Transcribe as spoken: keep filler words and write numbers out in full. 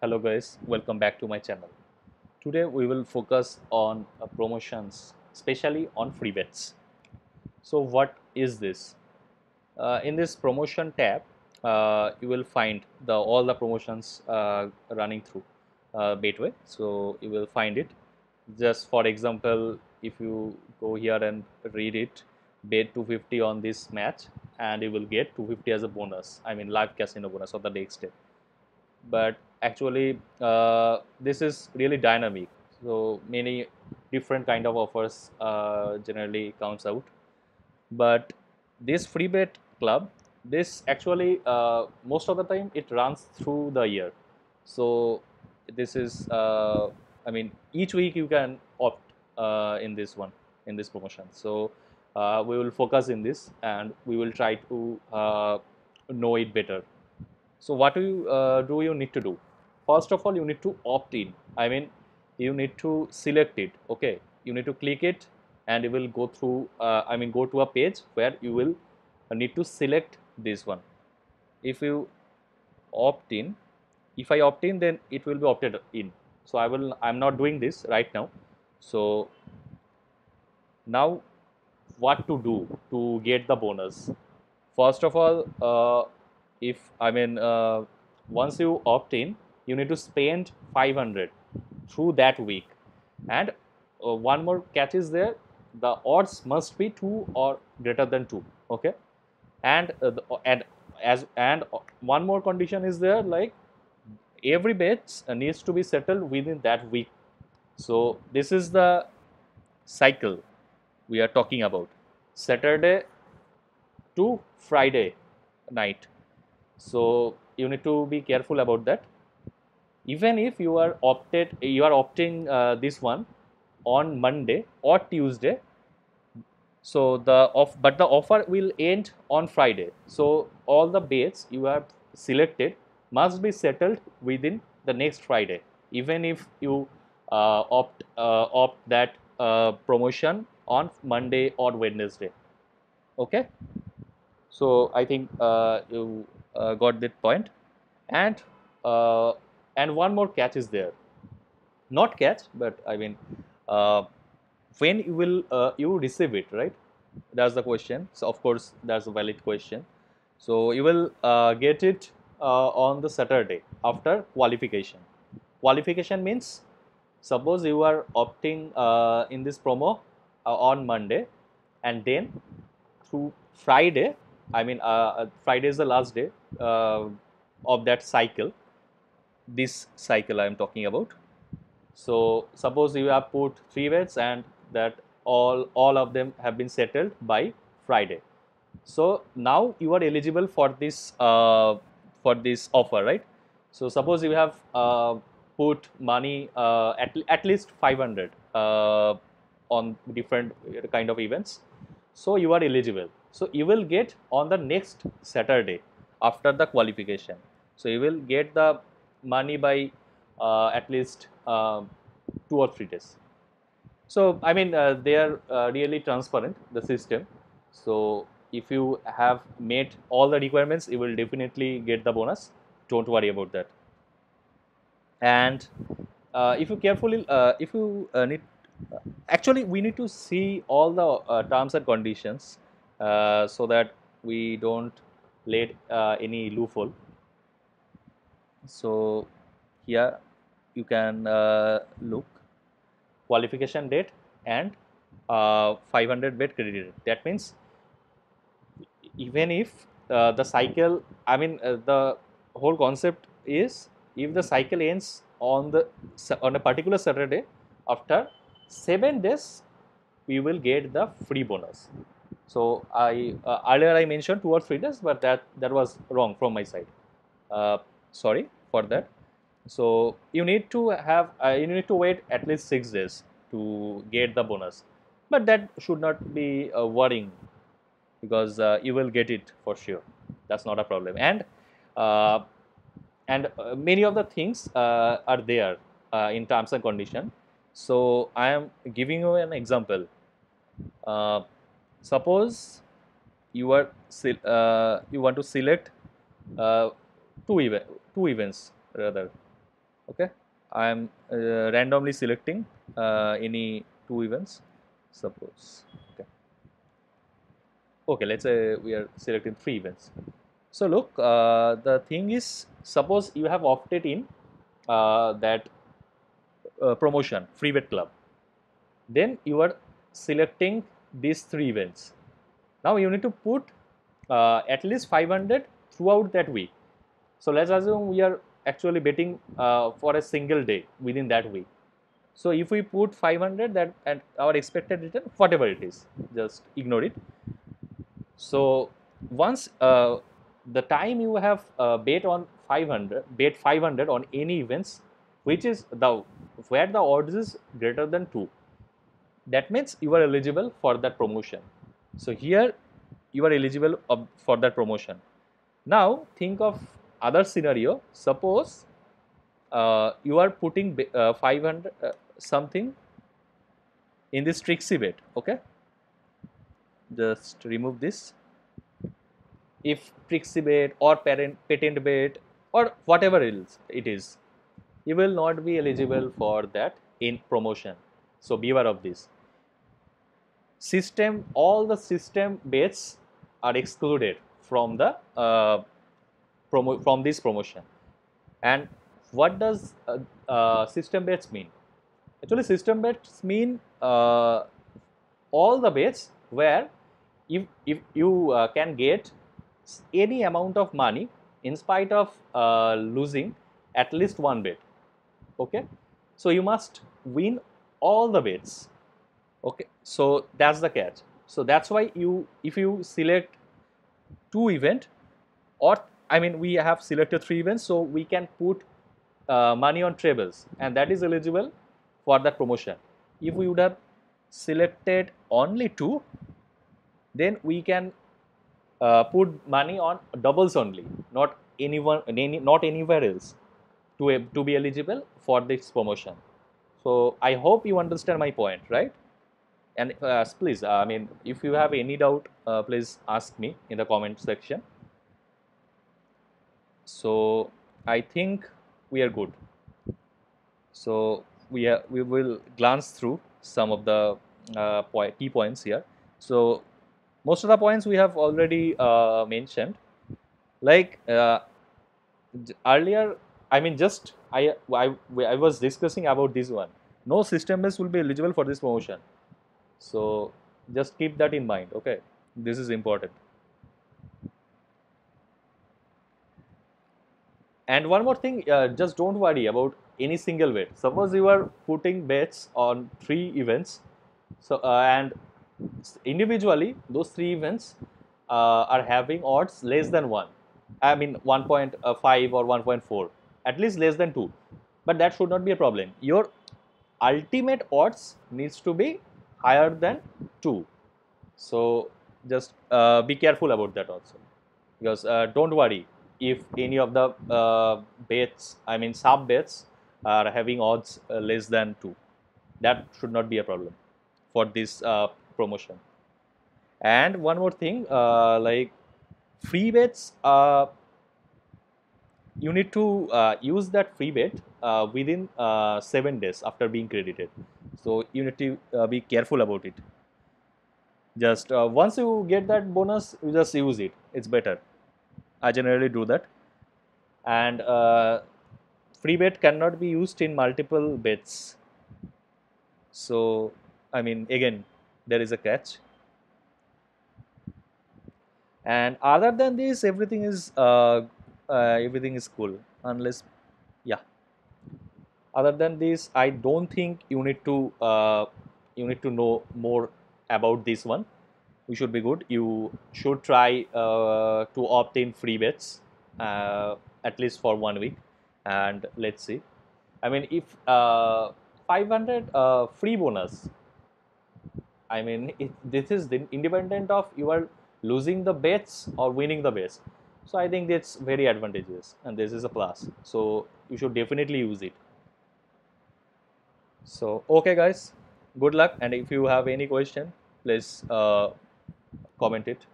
Hello guys, welcome back to my channel. Today we will focus on uh, promotions, especially on free bets. So what is this? Uh, in this promotion tab, uh, you will find the all the promotions uh, running through uh, Betway. So you will find it. Just for example, if you go here and read it, bet two hundred fifty on this match, and you will get two hundred fifty as a bonus. I mean live casino bonus of the next day. But actually uh, this is really dynamic, so many different kind of offers uh, generally comes out. But this free bet club, this actually uh, most of the time it runs through the year. So this is uh, I mean each week you can opt uh, in this one, in this promotion. So uh, we will focus in this and we will try to uh, know it better. So what do you uh, do you need to do? First of all, you need to opt in. I mean, you need to select it. Okay, you need to click it, and you will go through. Uh, I mean, go to a page where you will need to select this one. If you opt in, if I opt in, then it will be opted in. So I will. I'm not doing this right now. So now, what to do to get the bonus? First of all, uh, if I mean, uh, once you opt in, you need to spend five hundred through that week. And uh, one more catch is there: the odds must be two or greater than two. Okay, and uh, the, and as and one more condition is there, like every bet needs to be settled within that week. So this is the cycle we are talking about: Saturday to Friday night. So you need to be careful about that. Even if you are opted, you are opting uh, this one on Monday or Tuesday. So the off, but the offer will end on Friday. So all the bets you have selected must be settled within the next Friday. Even if you uh, opt uh, opt that uh, promotion on Monday or Wednesday. Okay. So I think uh, you uh, got that point. And uh, and one more catch is there. Not catch, but I mean, uh, when you will uh, you receive it, right? That's the question. So of course that's a valid question. So you will uh, get it uh, on the Saturday after qualification. Qualification means, suppose you are opting uh, in this promo uh, on Monday, and then through Friday, I mean uh, uh, Friday is the last day uh, of that cycle. This cycle I am talking about. So suppose you have put three bets and that all all of them have been settled by Friday. So now you are eligible for this uh, for this offer, right? So suppose you have uh, put money uh, at at least five hundred uh, on different kind of events. So you are eligible. So you will get on the next Saturday after the qualification. So you will get the money by uh, at least uh, two or three days. So I mean uh, they are uh, really transparent, the system. So if you have met all the requirements, you will definitely get the bonus. Don't worry about that. And uh, if you carefully, uh, if you uh, need, actually we need to see all the uh, terms and conditions uh, so that we don't let uh, any loophole. So here you can uh, look qualification date and uh, five hundred bet credited. That means even if uh, the cycle, I mean uh, the whole concept is, if the cycle ends on the on a particular Saturday, after seven days we will get the free bonus. So I uh, earlier I mentioned two or three days, but that that was wrong from my side. Uh, sorry for that. So you need to have uh, you need to wait at least six days to get the bonus, but that should not be uh, worrying, because uh, you will get it for sure. That's not a problem. And uh, and uh, many of the things uh, are there uh, in terms and condition. So I am giving you an example. Uh, suppose you are uh, you want to select uh, two event two events rather. Okay, I am uh, randomly selecting uh, any two events, suppose. Okay, okay, let's say we are selecting three events. So look, uh, the thing is, suppose you have opted in uh, that uh, promotion free bet club, then you are selecting these three events. Now you need to put uh, at least five hundred throughout that week. So let's assume we are actually betting uh, for a single day within that week. So if we put five hundred, that and our expected return, whatever it is, just ignore it. So once uh, the time you have uh, bet on five hundred, bet five hundred on any events, which is the where the odds is greater than two, that means you are eligible for that promotion. So here you are eligible of, for that promotion. Now think of other scenario. Suppose uh, you are putting uh, five hundred uh, something in this Trixie bet. Okay, just remove this. If Trixie bet or parent patent bet or whatever else it is, you will not be eligible for that in promotion. So beware of this. System, all the system bets are excluded from the uh, promo from this promotion. And what does uh, uh, system bets mean? Actually, system bets mean uh, all the bets where if, if you uh, can get any amount of money in spite of uh, losing at least one bet. Okay, so you must win all the bets. Okay, so that's the catch. So that's why you, if you select two event, or I mean we have selected three events, so we can put uh, money on trebles, and that is eligible for that promotion. If we would have selected only two, then we can uh, put money on doubles only, not anyone, any, not anywhere else, to to be eligible for this promotion. So I hope you understand my point, right? And uh, please, uh, I mean, if you have any doubt, uh, please ask me in the comment section. So I think we are good. So we are, we will glance through some of the uh, point, key points here. So most of the points we have already uh, mentioned. Like uh, earlier, I mean, just I, I I was discussing about this one. No system base will be eligible for this promotion. So just keep that in mind. Okay, this is important. And one more thing, uh, just don't worry about any single bet. Suppose you are putting bets on three events, so uh, and individually those three events uh, are having odds less than one. I mean one point five or one point four, at least less than two. But that should not be a problem. Your ultimate odds needs to be higher than two. So just uh, be careful about that also, because uh, don't worry if any of the uh, bets, I mean sub bets, are having odds uh, less than two. That should not be a problem for this uh, promotion. And one more thing, uh, like free bets, uh, you need to uh, use that free bet uh, within uh, seven days after being credited. So you need to uh, be careful about it. Just uh, once you get that bonus, you just use it. It's better. I generally do that. And uh, free bet cannot be used in multiple bets. So I mean, again, there is a catch. And other than this, everything is uh, uh, everything is cool. Unless, yeah. Other than this, I don't think you need to uh, you need to know more about this one. We should be good. You should try uh, to opt in free bets uh, at least for one week, and let's see. I mean, if uh, five hundred uh, free bonus, I mean, it, this is the independent of you are losing the bets or winning the bets. So I think that's very advantageous, and this is a plus. So you should definitely use it. So okay, guys, good luck, and if you have any question, please uh, comment it.